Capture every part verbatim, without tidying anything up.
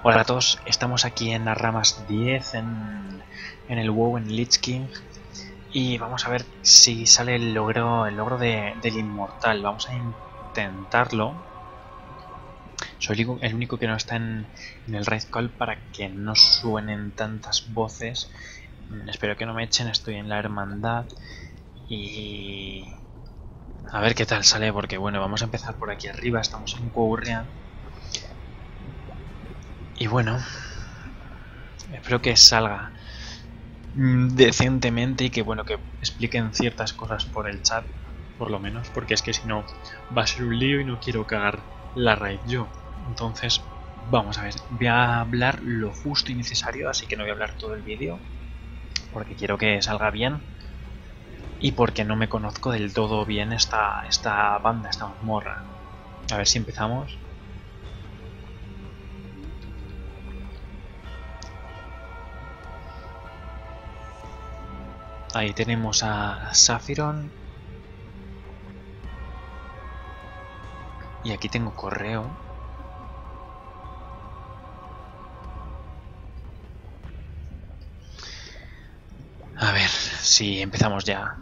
Hola a todos, estamos aquí en las ramas diez en, en el WoW, en Lich King, y vamos a ver si sale el logro, el logro de, del inmortal. Vamos a intentarlo. Soy el, el único que no está en, en el raid call para que no suenen tantas voces. Espero que no me echen, estoy en la hermandad y a ver qué tal sale, porque bueno, vamos a empezar por aquí arriba. Estamos en Courrea y bueno, espero que salga decentemente y que bueno, que expliquen ciertas cosas por el chat, por lo menos, porque es que si no va a ser un lío y no quiero cagar la raid yo. Entonces vamos a ver, voy a hablar lo justo y necesario, así que no voy a hablar todo el vídeo porque quiero que salga bien y porque no me conozco del todo bien esta, esta banda, esta mazmorra. A ver si empezamos. Ahí tenemos a Saphiron. Y aquí tengo correo. A ver si empezamos ya.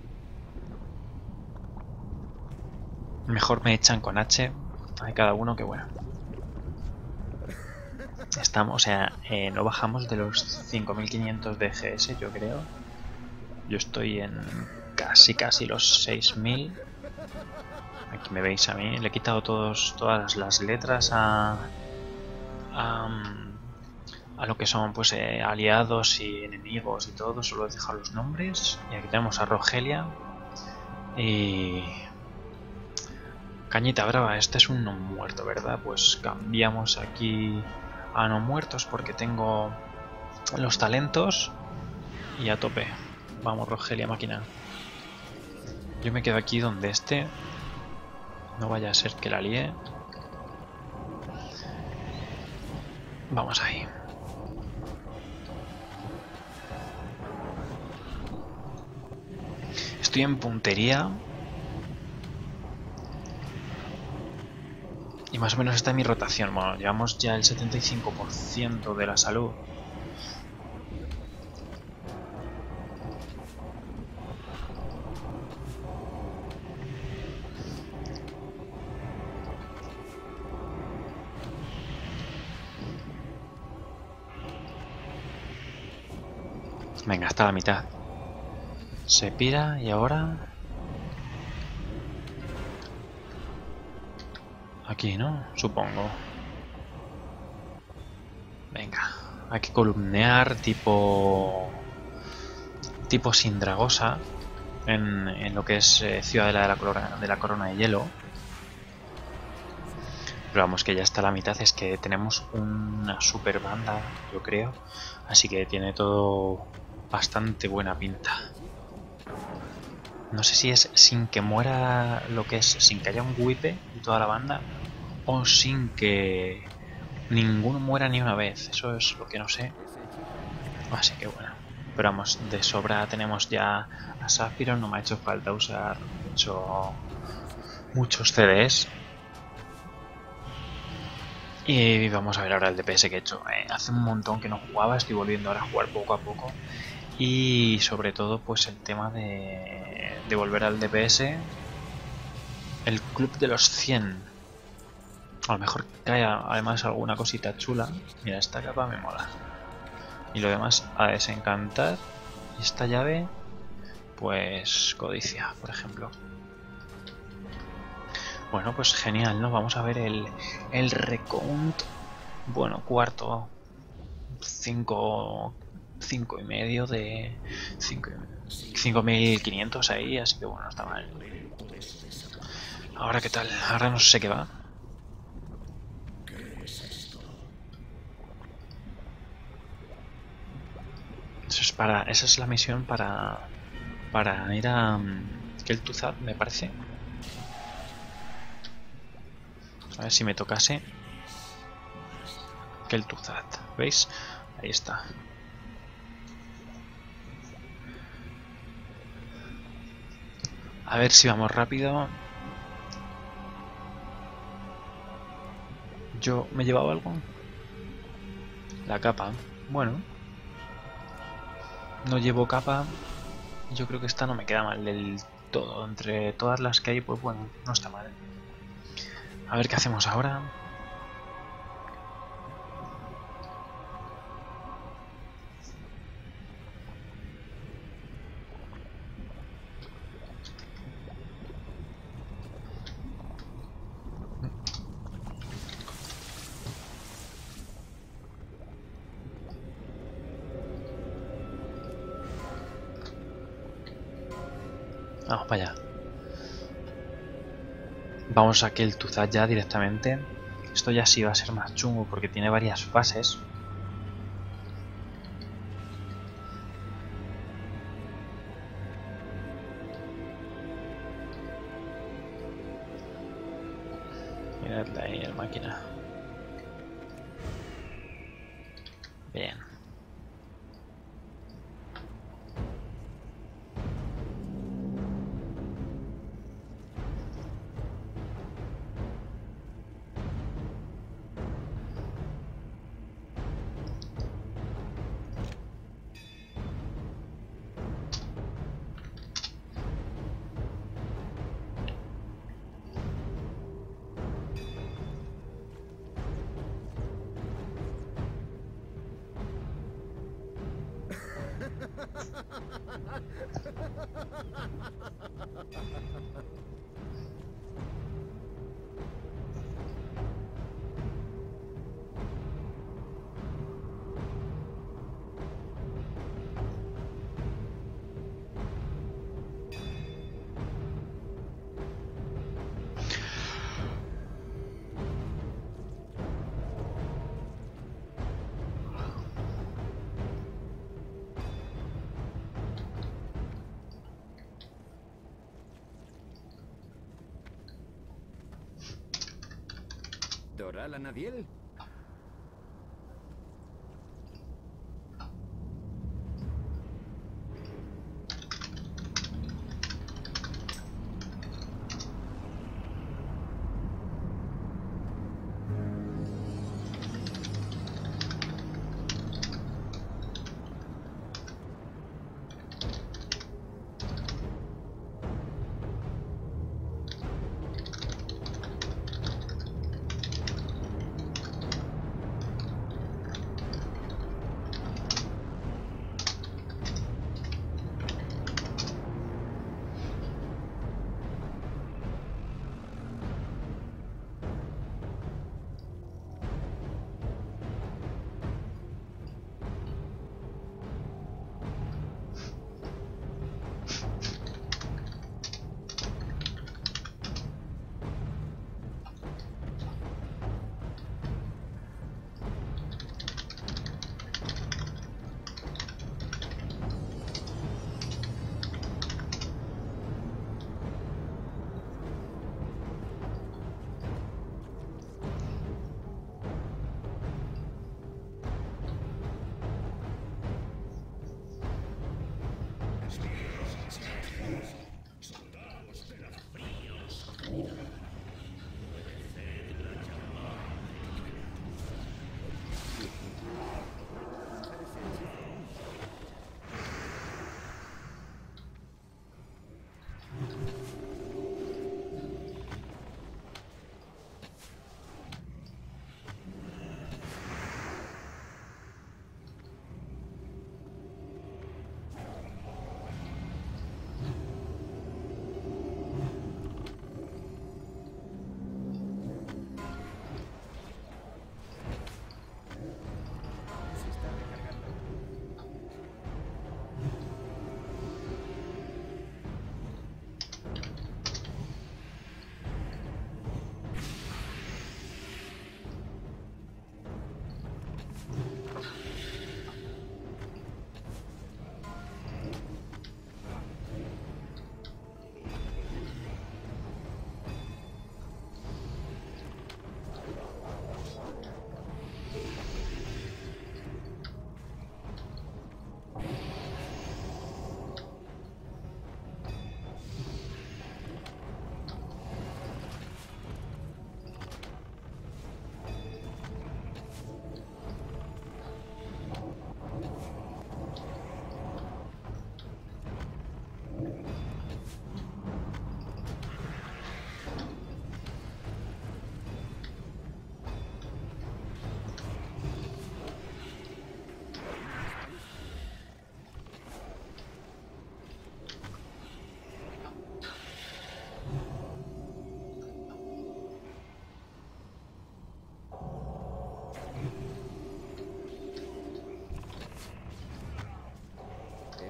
Mejor me echan con H. Hay cada uno que bueno. Estamos, o sea, eh, no bajamos de los cinco mil quinientos de G S, yo creo. Yo estoy en casi casi los seis mil. Aquí me veis a mí. Le he quitado todos, todas las letras a, a, a lo que son pues eh, aliados y enemigos y todo. Solo he dejado los nombres. Y aquí tenemos a Rogelia. Y... Cañita brava, este es un no muerto, ¿verdad? Pues cambiamos aquí a no muertos porque tengo los talentos y a tope. Vamos, Rogelia, máquina. Yo me quedo aquí donde esté. No vaya a ser que la líe. Vamos ahí. Estoy en puntería. Y más o menos está en mi rotación. Bueno, llevamos ya el setenta y cinco por ciento de la salud. Venga, hasta la mitad. Se pira y ahora... Aquí, ¿no? Supongo. Venga, hay que columnear tipo... tipo Sindragosa en, en lo que es eh, Ciudadela de la, Corona, de la Corona de Hielo. Pero vamos, que ya está la mitad. Es que tenemos una super banda, yo creo. Así que tiene todo bastante buena pinta. No sé si es sin que muera lo que es, sin que haya un wipe de toda la banda, o sin que ninguno muera ni una vez. Eso es lo que no sé. Así que bueno. Pero vamos, de sobra tenemos ya a Saphiron. No me ha hecho falta usar mucho, muchos C Ds. Y vamos a ver ahora el D P S que he hecho. Eh, hace un montón que no jugaba, estoy volviendo ahora a jugar poco a poco. Y sobre todo pues el tema de, de volver al D P S. El club de los cien. A lo mejor cae además alguna cosita chula. Mira, esta capa me mola. Y lo demás a desencantar. Y esta llave, pues codicia, por ejemplo. Bueno, pues genial, ¿no? Vamos a ver el, el recount. Bueno, cuarto. Cinco... Cinco y medio de... Cinco mil quinientos ahí, así que bueno, está mal. Ahora, ¿qué tal? Ahora no sé qué va. Eso es para... Esa es la misión para... Para ir a... Um, Kel'Thuzad, me parece. A ver si me tocase. Kel'Thuzad, ¿veis? Ahí está. A ver si vamos rápido. Yo me he llevado algo. La capa. Bueno. No llevo capa. Yo creo que esta no me queda mal del todo. Entre todas las que hay, pues bueno, no está mal. A ver qué hacemos ahora. Vamos para allá. Vamos a aquel Tuzad ya directamente. Esto ya sí va a ser más chungo porque tiene varias fases. Miradla ahí el máquina. Bien. ¿Doral Anadiel?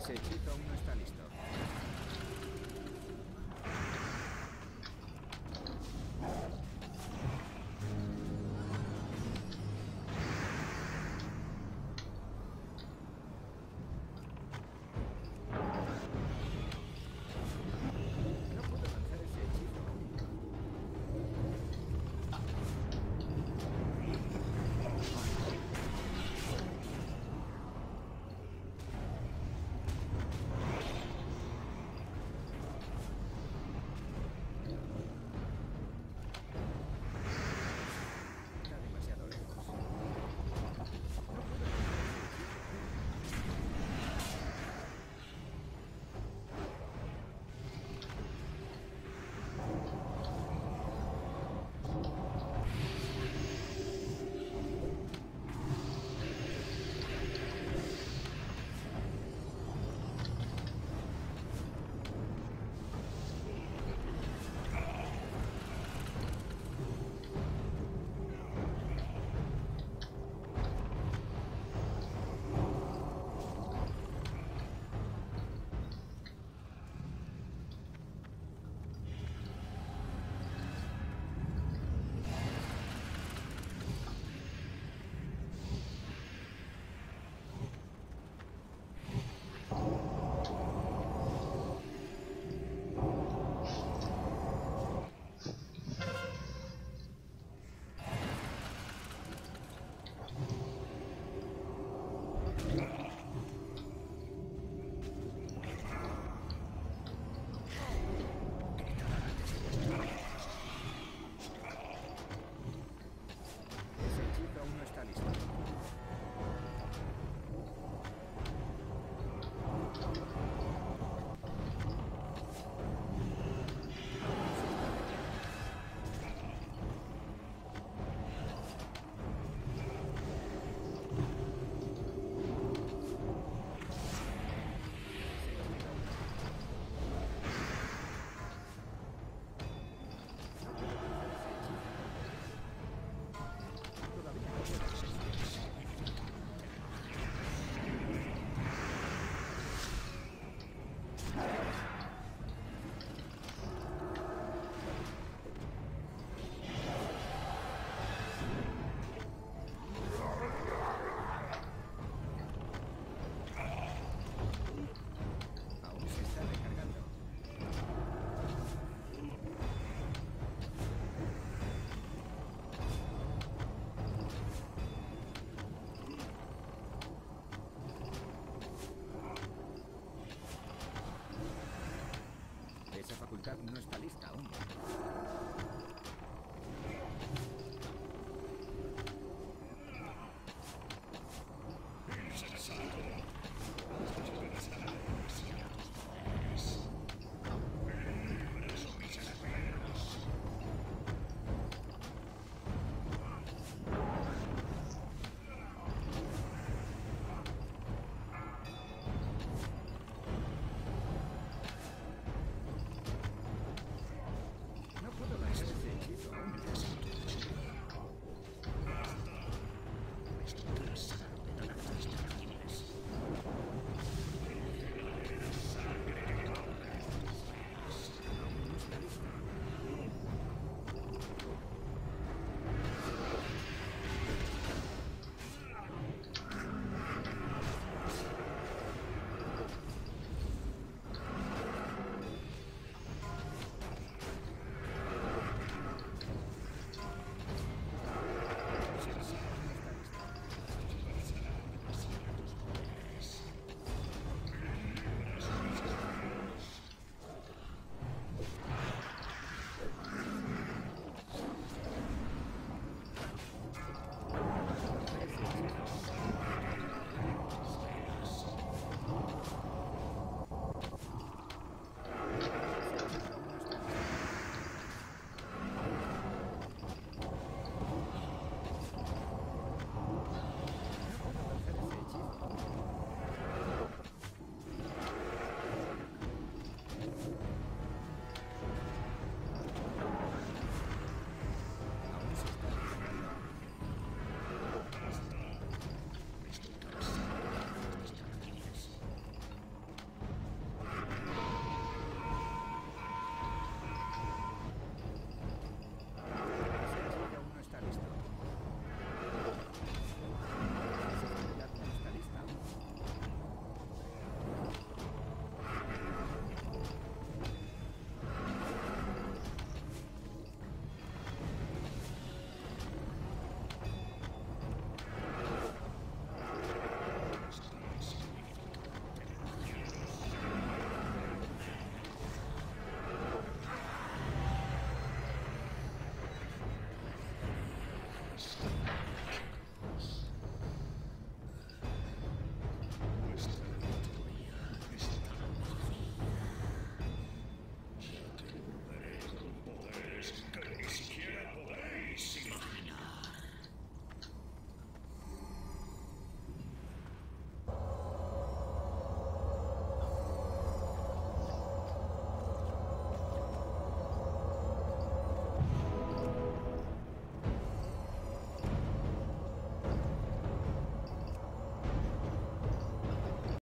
Ese hechizo aún